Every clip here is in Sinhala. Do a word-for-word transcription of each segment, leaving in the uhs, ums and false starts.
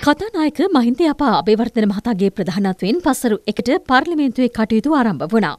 කතානායක මහින්ද යපා අබේවර්ධන මහතාගේ ප්‍රධානත්වයෙන් පසරු එකට පාර්ලිමේන්තුවේ කටයුතු ආරම්භ වුණා.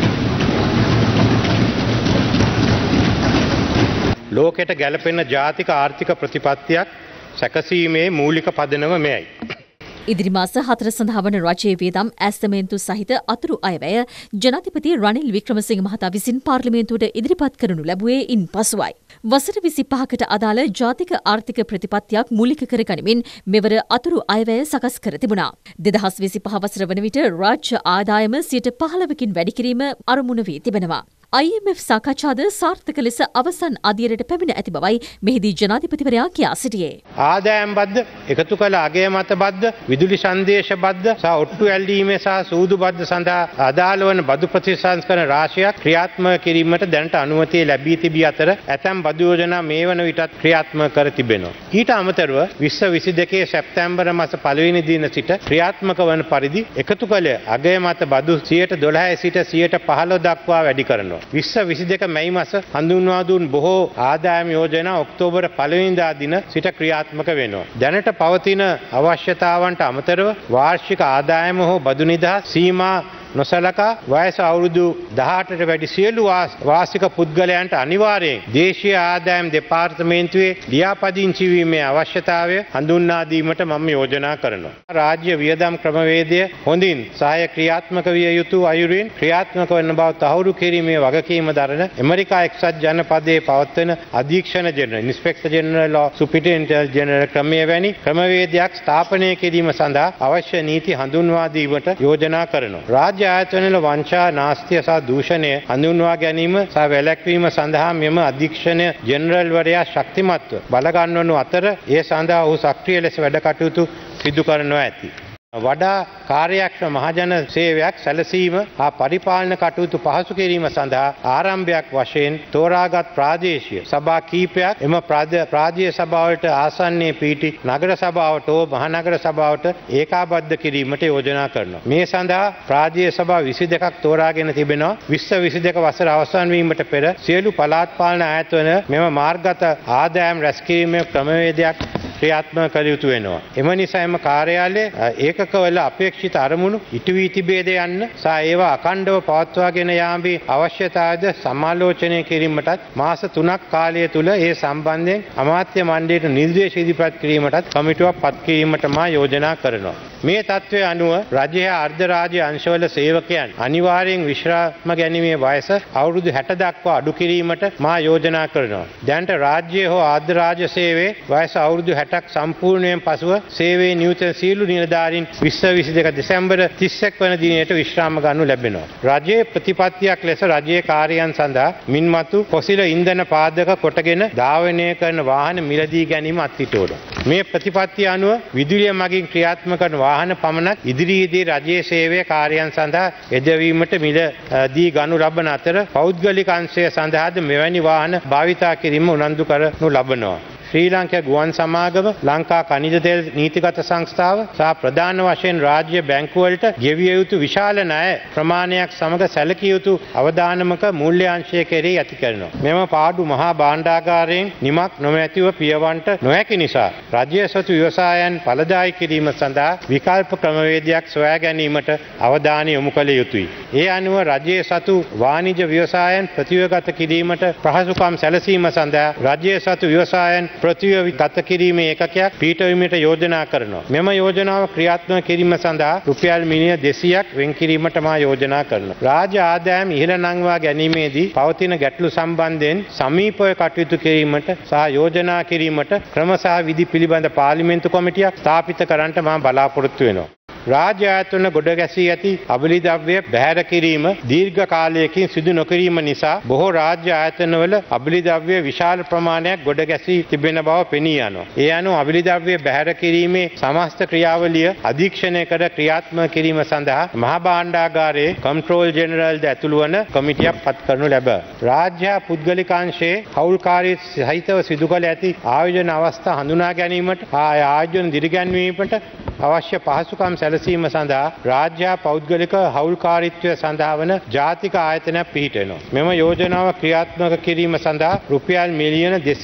ලෝකයට ගැලපෙන ජාතික ආර්ථික ප්‍රතිපත්තියක් සැකසීමේ මූලික පදනම මෙයයි. ඉදිරි මාස හතර සඳහා වන රජයේ වියදම් ඇස්තමේන්තු සහිත අතුරු අයවැය ජනාධිපති රනිල් වික්‍රමසිංහ මහතා විසින් පාර්ලිමේන්තුවට ඉදිරිපත් කරනු ලැබුවේ ඉන් පසුවයි. වසර විසිපහකට අදාළ ජාතික ආර්ථික ප්‍රතිපත්තියක් මූලික කර ගනිමින් මෙවර අතුරු අයවැය සකස් කර තිබුණා. දෙදහස් විසිපහ වසර වන විට රාජ්‍ය ආදායම සියයට පහළවකින් වැඩි කිරීම අරමුණ වී තිබෙනවා. I M F සාකච්ඡාද සාර්ථක ලෙස අවසන් අදියරට පැමිණ ඇති බවයි මෙහිදී ජනාධිපතිවරයා කියා සිටියේ. ආදායම් බද්ද, එකතු කළ අගය මත බද්ද, විදුලි සංදේශ බද්ද සහ ඔට්ටු ඇල්ලීමේ සහ සූදු බද්ද සඳහා අදාළ වන බදු ප්‍රතිසංස්කරණ රාශියක් ක්‍රියාත්මක කිරීමට දැනට අනුමැතිය ලැබී තිබී අතර ඇතැම් බදු යෝජනා මේ වන විටත් ක්‍රියාත්මක කර තිබෙනවා. ඊට අමතරව විස්ස විසිදෙකේ සැප්තැම්බර් මාස පළවෙනි දින සිට ක්‍රියාත්මක වන පරිදි එකතු කළ අගය මත බදු සියයට දොළහ සිට සියයට පහළොව දක්වා වැඩි කරනවා. විස්ස විසිදෙක මැයි මාස හඳුන්වා දුන් බොහෝ ආදායම් යෝජනා ඔක්තෝබර් පළවෙනිදා දින සිට ක්‍රියාත්මක වෙනවා. දැනට පවතින අවශ්‍යතාවන්ට අමතරව වාර්ෂික ආදායම හෝ බදු නිදහස් සීමා නොසලකා වයස අවුරුදු දහඅටට වැඩි සියලු වාසික පුද්ගලයන්ට අනිවාර්යයෙන් දේශීය ආදායම් දෙපාර්තමේන්තුවේ ලියාපදිංචි වීමේ අවශ්‍යතාවය හඳුන්වා දීමට මම යෝජනා කරනවා. රාජ්‍ය වියදම් ක්‍රමවේදය හොඳින් සහාය ක්‍රියාත්මක විය යුතු අයුරින් ක්‍රියාත්මක වන බව තහවුරු කිරීමේ වගකීම දරන ඇමරිකා එක්සත් ජනපදයේ පවත්වන අධීක්ෂණ general inspector general of superintendent general ක්‍රමයේ වැනි ක්‍රමවේදයක් ස්ථාපනය කිරීම සඳහා අවශ්‍ය නීති හඳුන්වා දීමට යෝජනා කරනවා. රාජ්‍ය ආයතනවල වංචා නාස්තිය සහ දූෂණය හඳුන්වා ගැනීම සහ වැළැක්වීම සඳහා මෙම අධීක්ෂණ ජෙනරල්වරයා ශක්තිමත්ව බලගන්වනු අතර ඒ සඳහා ඔහු සක්‍රිය ලෙස වැඩ කටයුතු සිදු කරනවා ඇති. වඩා කාර්යක්ෂම මහජන සේවයක් සැලසීම හා පරිපාලන කටයුතු පහසු කිරීම සඳහා ආරම්භයක් වශයෙන් තෝරාගත් ප්‍රාදේශීය සභා කීපයක් එම ප්‍රාදේශීය සභාවලට ආසන්නයේ පිහිටි නගර සභාවට හෝ මහනගර සභාවට ඒකාබද්ධ කිරීමට යෝජනා කරනවා. මේ සඳහා ප්‍රාදේශීය සභා විසිදෙකක් තෝරාගෙන තිබෙනවා. විස්ස විසිදෙක වසර අවසන් වීමට පෙර සියලු පළාත් පාලන ආයතන මෙම මාර්ගගත ආදායම් රැස්කිරීමේ ක්‍රමවේදයක් ක්‍රියාත්මක කළ යුතු වෙනවා. එම නිසා එම කාර්යාලය ඒකකවල අපේක්ෂිත අරමුණු ඉටු වී තිබේද යන්න සහ ඒවා අඛණ්ඩව පවත්වාගෙන යාමේ අවශ්‍යතාවයද සමාලෝචනය කිරීමටත් මාස තුනක් කාලය තුල ඒ සම්බන්ධයෙන් අමාත්‍ය මණ්ඩලයට නිර්දේශ ඉදිරිපත් කිරීමටත් කමිටුවක් පත් කිරීමට මා යෝජනා කරනවා. මේ තත්ත්වය අනුව රජයේ අර්ධ රාජ්‍ය අංශවල සේවකයන් අනිවාර්යෙන් විශ්‍රාම ගැනීමේ වයස අවුරුදු හැට දක්වා අඩු කිරීමට මා යෝජනා කරනවා. දැනට රාජ්‍ය හෝ අර්ධ රාජ්‍ය සේවයේ වයස අවුරුදු හැටක් සම්පූර්ණයෙන් පසුව සේවයේ නියුත සීළු නිලධාරීන් විස්ස විසිදෙක දෙසැම්බර් තිස්එක වන දිනයට විශ්‍රාම ගන්නු ලැබෙනවා. රජයේ ප්‍රතිපත්තියක් ලෙස රජයේ කාර්යයන් සඳහා මින්මතු පොසිල ඉන්ධන පාදක කොටගෙන ධාවනය කරන වාහන මිලදී ගැනීම අත්හිටුවනවා. මේ ප්‍රතිපත්තිය අනුව විදුලිය මගින් ක්‍රියාත්මක කරන වාහන පමණක් ඉදිරියේදී රජයේ සේවය කාර්යයන් සඳහා යෙදවීමට මිලදී ගනු ලබන අතර පෞද්ගලික අංශය සඳහාද මෙවැනි වාහන භාවිතා කිරීම උනන්දු කරනු ලබනවා. ශ්‍රී ලංකා ගුවන් සමාගම ලංකා ඛනිජ තෙල් නීතිගත සංස්ථාව සහ ප්‍රධාන වශයෙන් රාජ්‍ය බැංකුවලට ගෙවිය යුතු විශාල ණය ප්‍රමාණයක් සමග සැලකිය යුතු අවදානමක මූල්‍ය අංශය කෙරෙහි ඇති කරනවා. මෙම පාඩු මහා භාණ්ඩාගාරයෙන් නිමක් නොමැතිව පියවන්නට නොහැකි නිසා රජයේ සතු ව්‍යවසායන් ඵලදායී කිරීම සඳහා විකල්ප ක්‍රමවේදයක් සොයා ගැනීමට අවධානය යොමු කළ යුතුයි. ඒ අනුව රජයේ සතු වාණිජ ව්‍යවසායන් ප්‍රතිවගත කිරීමට පහසුකම් සැලසීම සඳහා රජයේ සතු ව්‍යවසායන් ප්‍රතිවගත කිරීමේ ඒකකයක් පිටවීමට යෝජනා කරනවා. මෙම යෝජනාව ක්‍රියාත්මක කිරීම සඳහා රුපියල් මිලියන දෙසීයක් වෙන් කිරීමට මා යෝජනා කරනවා. රාජ්‍ය ආදායම් ඉහළ නංවා ගැනීමේදී පවතින ගැටලු සම්බන්ධයෙන් සමීපව කටයුතු කිරීමට සහ යෝජනා කිරීමට ක්‍රම සහ විධි පිළිබඳ පාර්ලිමේන්තු කොමිටියක් ස්ථාපිත කරන්නට මා බලාපොරොත්තු වෙනවා. රාජ්‍ය ආයතන ගොඩ ගැසී ඇති අබිලිද්‍රව්‍ය බැහැර කිරීම දීර්ඝ කාලයකින් සිදු නොකිරීම නිසා බොහෝ රාජ්‍ය ආයතනවල අබිලිද්‍රව්‍ය විශාල ප්‍රමාණයක් ගොඩ ගැසී තිබෙන බව පෙනී යනවා. ඒ අනුව අබිලිද්‍රව්‍ය බැහැර කිරීමේ සමස්ත ක්‍රියාවලිය අධීක්ෂණය කර ක්‍රියාත්මක කිරීම සඳහා මහා භාණ්ඩාගාරයේ කන්ට්‍රෝල් ජෙනරල්ද ඇතුළු වන කොමිටියක් පත් කරනු ලැබ. රාජ්‍ය පුද්ගලික අංශයේ හවුල්කාරී සහිතව සිදු කළ ඇති ආයෝජන අවස්ථා හඳුනා ගැනීමට හා ආයෝජන දිරිගැන්වීමට අවශ්‍ය පහසුකම් සැලසීම සඳහා රාජ්‍ය පෞද්ගලික හවුල්කාරීත්වය සඳහා වන ජාතික ආයතනයක් පිහිටවෙනවා. මෙම යෝජනාව ක්‍රියාත්මක කිරීම සඳහා රුපියල් මිලියන දෙසීය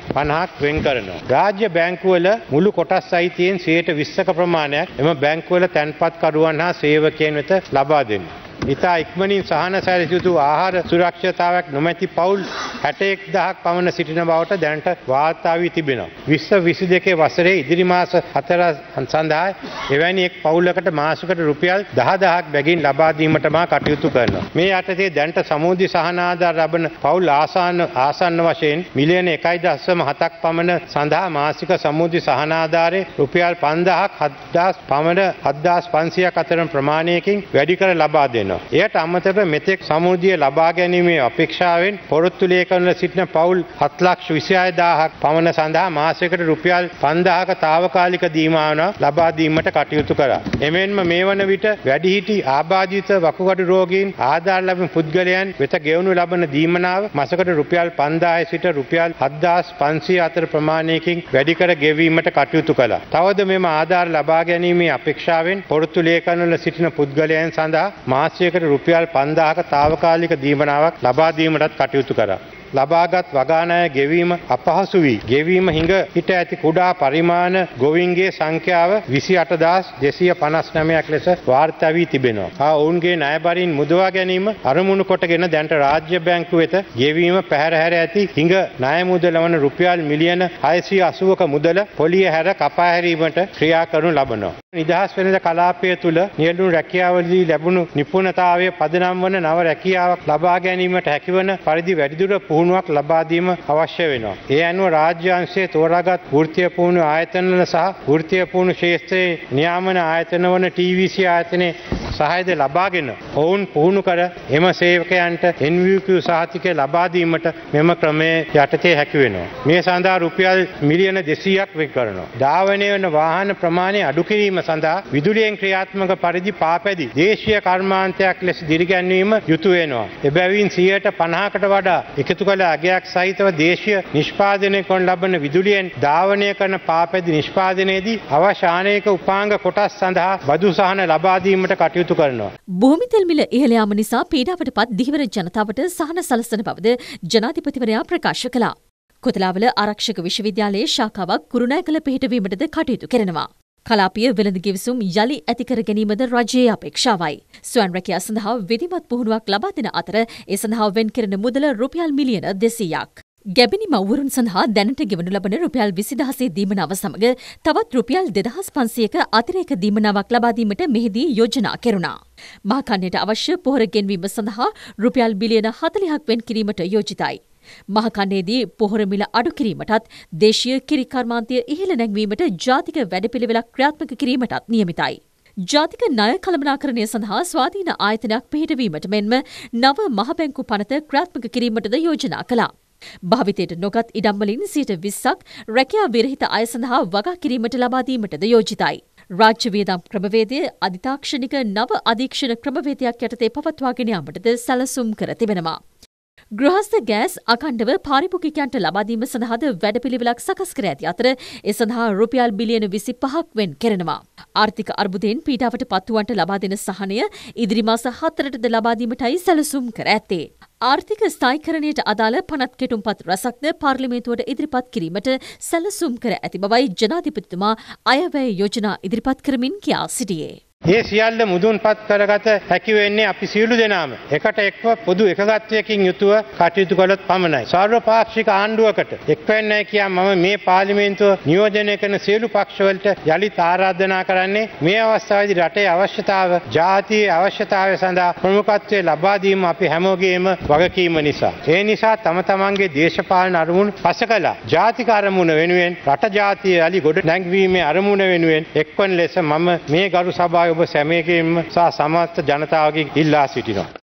පනහක් වෙන් කරනවා. රාජ්‍ය බැංකුවල මුළු කොටස් අයිතියෙන් සියයට විස්සක ප්‍රමාණයක් එම බැංකුවල තැන්පත්කරුවන් හා සේවකයන් වෙත ලබා දෙනවා. ඉතා ඉක්මනින් සහන සැලසිය යුතු ආහාර සුරක්ෂතාවක් නොමැති පවුල් හැටඑක් දහසක් පමණ සිටින බවට දැනට වාර්තා වී තිබෙනවා. විශ්ව විසි දෙකේ වසරේ ඉදිරි මාස හතර සඳහා එවැනි එක් පවුලකට මාසකට රුපියල් දහ දහසක් බැගින් ලබා දීමට මා කටයුතු කරනවා. මේ යටතේ දැනට සමෘද්ධි සහන ආධාර ලබන පවුල් ආසන්න ආසන්න වශයෙන් මිලියන එකයි දශම හතක් පමණ සඳහා මාසික සමෘද්ධි සහන ආධාරයේ රුපියල් පන්දාහක් හත්දාස් පමණ හත්දාස් පන්සියයක් අතර ප්‍රමාණයකින් වැඩි කර ලබා දෙනවා. එයට අමතරව මෙතෙක් සමෘද්ධිය ලබා ගැනීමේ අපේක්ෂාවෙන් පොරොත්තු ලේඛනවල සිටින පවුල් හත් ලක්ෂ විසිහය දහසක් පමණ සඳහා මාසයකට රුපියල් පන්දාහක తాවකාලික දීමාන ලබා දීමට කටයුතු කරා. එමෙන්ම මේ වන විට වැඩිහිටි ආබාධිත වකුගඩු රෝගීන් ආධාර ලැබෙන පුද්ගලයන් වෙත ගෙවනු ලබන දීමනාව මාසකට රුපියල් පන්දාහය සිට රුපියල් හත්දාස් පන්සිය අතර ප්‍රමාණයකින් වැඩි කර ගෙවීමට කටයුතු කළා. තවද මෙම ආධාර ලබා ගැනීමේ අපේක්ෂාවෙන් පොරොත්තු ලේඛනවල සිටින පුද්ගලයන් සඳහා මාසයකට රුපියල් පන්දාහක తాවකාලික දීමනාවක් ලබා දීමටත් කටයුතු කරා. ලබාගත් වගානය ගෙවීම අපහසු වී ගෙවීම හිඟ හිට ඇති කුඩා පරිමාණ ගොවීන්ගේ සංඛ්‍යාව විසි අට දහස් දෙසිය පනස් නවයක් ලෙස වාර්තා වී තිබෙනවා. ආ ඔවුන්ගේ ණයබරින් මුදවා ගැනීම අරමුණු කොටගෙන දැනට රාජ්‍ය බැංකුව වෙත ගෙවීම පැහැර හැර ඇති හිඟ ණය මුදල වන රුපියල් මිලියන හයසිය අසූවක මුදල පොලිය හැර කපා හැරීමට ක්‍රියා කරනු ලබනවා. නිදහස් වෙළඳ කලාපය තුළ නියැලුණු රැකියාවලදී ලැබුණු නිපුණතාවය පදනම් වන නව රැකියාවක් ලබා ගැනීමට හැකිවන පරිදි වැඩිදුර පුහුණුවක් ලබා දීම අවශ්‍ය වෙනවා. ඒ අනුව රාජ්‍ය අංශයේ තෝරාගත් වෘත්තීය පුහුණු ආයතනවල සහ වෘත්තීය පුහුණු ක්ෂේත්‍රයේ නියාමන ආයතන වන ටී වී සී ආයතනයේ සහායද ලබාගෙන ඔවුන් පුහුණු කර එම සේවකයන්ට එන් වී කියූ සහතිකය ලබා දීමට මෙම ක්‍රමයේ යටතේ හැකි වෙනවා. මේ සඳහා රුපියල් මිලියන දෙසීයක් වෙන් කරනවා. ධාවනය වන වාහන ප්‍රමාණය අඩු කිරීම සඳහා විදුලියෙන් ක්‍රියාත්මක පරිදි පාපැදි දේශීය කර්මාන්තයක් ලෙස දිරිගැන්වීම යුතු වෙනවා. එබැවින් සියයට පනහකට වඩා එකතු කළ අගයක් සහිතව දේශීය නිෂ්පාදනය කරන ලබන විදුලියෙන් ධාවනය කරන පාපැදි නිෂ්පාදනයේදී අවශ්‍ය ආනයනික උපාංග කොටස් සඳහා බදු සහන ලබා දීමට කටයුතු කරනවා. භූමි තෙල් මිල ඉහළ යාම නිසා පීඩාවට පත් දිහිවර ජනතාවට සහන සලසන බවද ජනාධිපතිවරයා ප්‍රකාශ කළා. කොතලාවල ආරක්ෂක විශ්වවිද්‍යාලයේ ශාඛාවක් කුරුණෑගල පිහිටවීමටද කටයුතු කරනවා. කලාපීය වෙළඳ ගිවිසුම් යළි ඇති කර ගැනීමද රජයේ අපේක්ෂාවයි. ස්වයං රැකියා සඳහා විධිමත් පුහුණුවක් ලබා දෙන අතර ඒ සඳහා වෙන් කෙරෙන මුදල රුපියල් මිලියන දෙසීයක්. ගැබිනි මව්වරුන් සඳහා දැනට ගෙවනු ලබන රුපියල් විසිදහසේ දීමනාව සමග තවත් රුපියල් දෙදහස් පන්සියයක අතිරේක දීමනාවක් ලබා දීමට මෙහිදී යෝජනා කෙරුණා. මහකන්නයට අවශ්‍ය පොහොර ගෙන්වීම සඳහා රුපියල් බිලියන හතළිහක් වෙන් කිරීමට යෝජිතයි. මහකන්නේදී පොහොර මිල අඩු කිරීමටත් දේශීය කිරි කර්මාන්තය ඉහළ නැංවීමට ජාතික වැඩපිළිවෙලක් ක්‍රියාත්මක කිරීමටත් නියමිතයි. ජාතික ණය කළමනාකරණය සඳහා ස්වාධීන ආයතනයක් පිහිටවීමට මෙන්ම නව මහ බැංකු පනත ක්‍රියාත්මක කිරීමටද යෝජනා කළා. භාවිතයට නොගත් ඉඩම්වලින් සියයට විස්සක් රැකියා විරහිත අය සඳහා වගා කිරීමට ලබා දීමටද යෝජිතයි. රාජ්‍ය වියදම් ක්‍රමවේදය අධිතාක්ෂණික නව අධීක්ෂණ ක්‍රමවේදයක් යටතේ පවත්වාගෙන යාමටද සැලසුම් කර තිබෙනවා. ගෘහස්ත ගෑස් අඛණ්ඩව පාරිභෝගිකයන්ට ලබා දීම සඳහාද වැඩපිළිවෙලක් සකස් කර ඇති අතර ඒ සඳහා රුපියල් බිලියන විසිපහක් වෙන් කෙරෙනවා. ආර්ථික අර්බුදයෙන් පීඩාවට පත්වුවන්ට ලබා දෙන සහනය ඉදිරි මාස හතරටද ලබා දීමටයි සැලසුම් කර ඇත්තේ. ආර්ථික ස්ථායීකරණයට අදාළ පනත් කෙටුම්පත් රැසක්ද පාර්ලිමේන්තුවට ඉදිරිපත් කිරීමට සැලසුම් කර ඇති බවයි ජනාධිපතිතුමා අයවැය යෝජනා ඉදිරිපත් කරමින් කියා සිටියේ. ඒ සියල්ල මුදුන්පත් කරගත හැකි වෙන්නේ අපි සියලු දෙනාම එකට එක්ව පොදු එකගත්වයකින් යුතුව කටයුතු කළොත් පමණයි. සර්වපාක්ෂික ආණ්ඩුවකට එක්වෙන්නයි කියා මම මේ පාර්ලිමේන්තුව නියෝජනය කරන සියලු පක්ෂවලට යළිත් ආරාධනා කරන්නේ මේ අවස්ථාවේදී රටේ අවශ්‍යතාව, ජාතියේ අවශ්‍යතාවය සඳහා ප්‍රමුඛත්වය ලබා දීම අපි හැමෝගේම වගකීම නිසා. ඒ නිසා තම තමන්ගේ දේශපාලන අරමුණු පසකලා ජාතික අරමුණ වෙනුවෙන් රට ජාතිය යලි ගොඩ නැංවීමේ අරමුණ වෙනුවෙන් එක්වන ලෙස මම මේ ගරු සභාවේ ඔබ සැමයේම සහ සමස්ත ජනතාවගෙන් ඉල්ලා සිටිනවා.